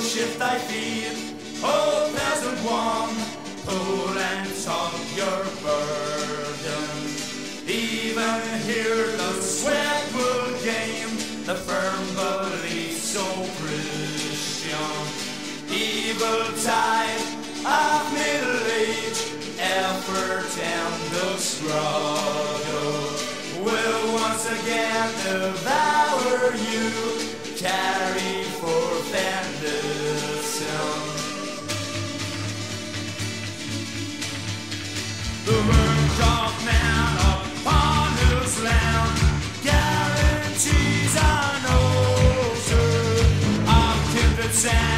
shift thy feet, O peasant one, pull and tug your burden. Even here the sweat will gain the firm belief so Christian. Evil tide of middle age, effort and the struggle will once again devour you. Carry forth and listen. The work of man upon whose land guarantees an ocean of kindred sand.